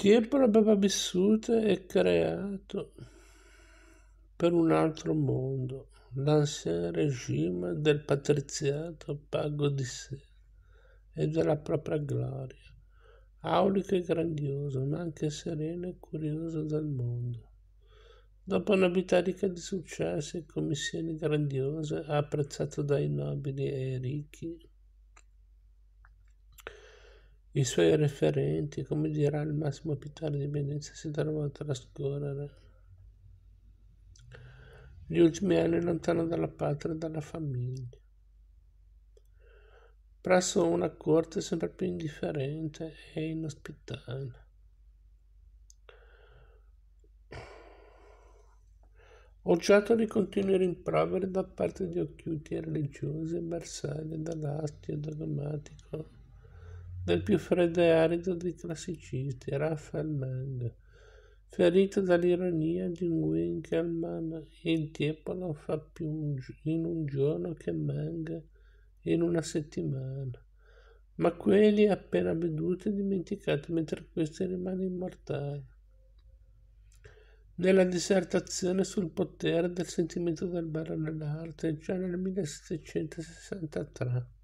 Tiepolo aveva vissuto e creato per un altro mondo l'ancien regime del patriziato pago di sé e della propria gloria, aulico e grandioso, ma anche sereno e curioso del mondo. Dopo una vita ricca di successi e commissioni grandiose, apprezzato dai nobili e ricchi, i suoi referenti, come dirà il Massimo Pittore di Venezia, si trovano a trascorrere gli ultimi anni lontano dalla patria e dalla famiglia, presso una corte sempre più indifferente e inospitale. Oggetto di continui rimproveri da parte di occhiuti religiosi e bersagli dall'astio dogmatico del più freddo e arido dei classicisti, Raphael Mengs, ferito dall'ironia di Winckelmann. Il Tiepolo fa più in un giorno che Mengs in una settimana, ma quelli appena veduti e dimenticati, mentre questi rimane immortale. Nella dissertazione sul potere del sentimento del bello nell'arte, già nel 1763.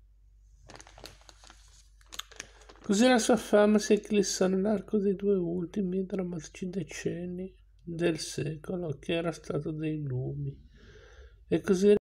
Così la sua fama si eclissò nell'arco dei 2 ultimi drammatici decenni del secolo, che era stato dei lumi, e così